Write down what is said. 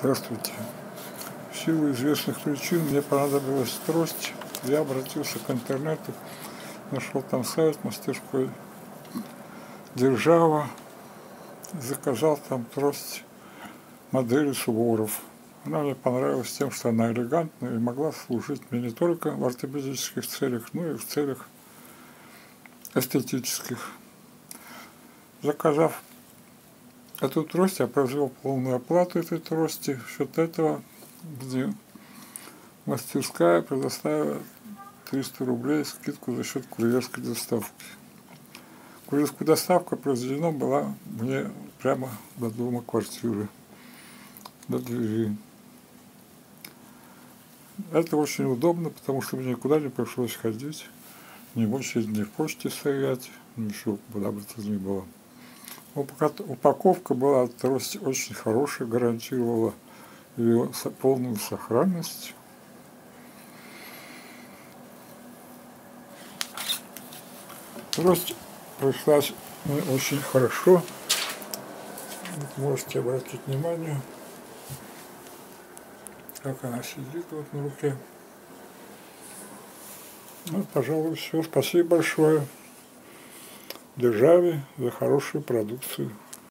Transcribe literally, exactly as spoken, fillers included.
Здравствуйте. В силу известных причин мне понадобилась трость. Я обратился к интернету, нашел там сайт мастерской Держава, заказал там трость модели Суворов. Она мне понравилась тем, что она элегантная и могла служить мне не только в ортопедических целях, но и в целях эстетических. Заказав эту трость, я произвел полную оплату этой трости. В счет этого мне мастерская предоставила триста рублей скидку за счет курьерской доставки. Курьерская доставка произведена была мне прямо до дома, квартиры, до двери. Это очень удобно, потому что мне никуда не пришлось ходить, ни в очередь, ни в почте стоять, ничего, куда бы то ни было. Упаковка была от трости очень хорошая, гарантировала ее полную сохранность. Трость пришлась мне очень хорошо. Вот можете обратить внимание, как она сидит вот на руке. Ну, пожалуй, все. Спасибо большое Державе за хорошую продукцию.